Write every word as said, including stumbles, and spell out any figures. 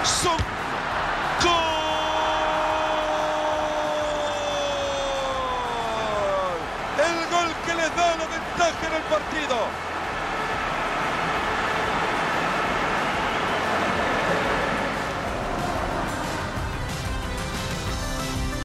Son ¡gol! El gol que les da la ventaja en el partido.